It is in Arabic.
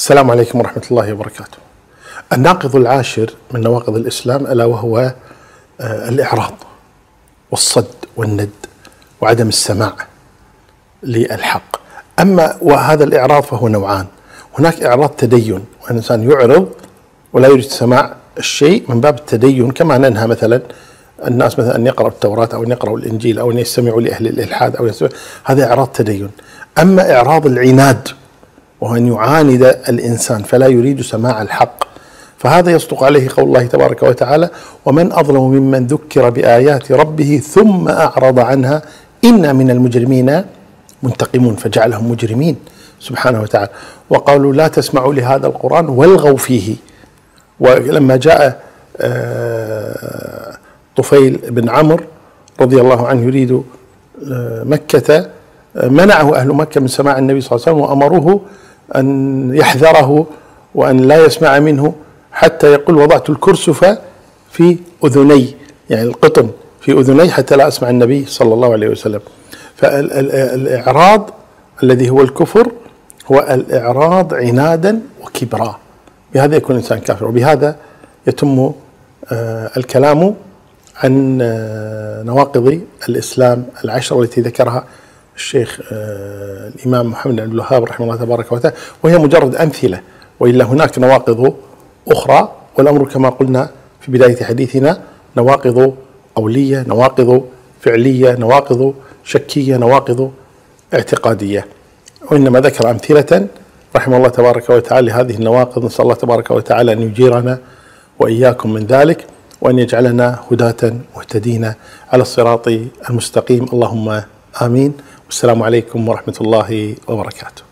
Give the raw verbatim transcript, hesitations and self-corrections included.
السلام عليكم ورحمة الله وبركاته. الناقض العاشر من نواقض الإسلام ألا وهو الإعراض والصد والند وعدم السماع للحق. أما وهذا الإعراض فهو نوعان: هناك إعراض تدين، والإنسان يعرض ولا يريد سماع الشيء من باب التدين، كما ننهى مثلا الناس مثلا أن يقرأوا التوراة أو أن يقرأوا الإنجيل أو أن يستمعوا لأهل الإلحاد أو يستمعوا. هذا إعراض تدين. أما إعراض العناد وهو أن يعاند الإنسان فلا يريد سماع الحق، فهذا يصدق عليه قول الله تبارك وتعالى: ومن أظلم ممن ذكر بآيات ربه ثم أعرض عنها إنا من المجرمين منتقمون، فجعلهم مجرمين سبحانه وتعالى. وقالوا لا تسمعوا لهذا القرآن والغوا فيه. ولما جاء طفيل بن عمرو رضي الله عنه يريد مكة، منعه أهل مكة من سماع النبي صلى الله عليه وسلم وأمروه أن يحذره وأن لا يسمع منه، حتى يقول: وضعت الكرسف في أذني، يعني القطن في أذني حتى لا أسمع النبي صلى الله عليه وسلم. فالإعراض الذي هو الكفر هو الإعراض عنادا وكبرا، بهذا يكون الإنسان كافر. وبهذا يتم الكلام عن نواقض الإسلام العشر التي ذكرها الشيخ الإمام محمد بن عبد الوهاب رحمه الله تبارك وتعالى، وهي مجرد أمثلة، وإلا هناك نواقض أخرى. والأمر كما قلنا في بداية حديثنا: نواقض قولية، نواقض فعلية، نواقض شكية، نواقض اعتقادية. وإنما ذكر أمثلة رحمه الله تبارك وتعالى لهذه النواقض. نسأل الله تبارك وتعالى أن يجيرنا وإياكم من ذلك، وأن يجعلنا هداة مهتدين على الصراط المستقيم. اللهم آمين. والسلام عليكم ورحمة الله وبركاته.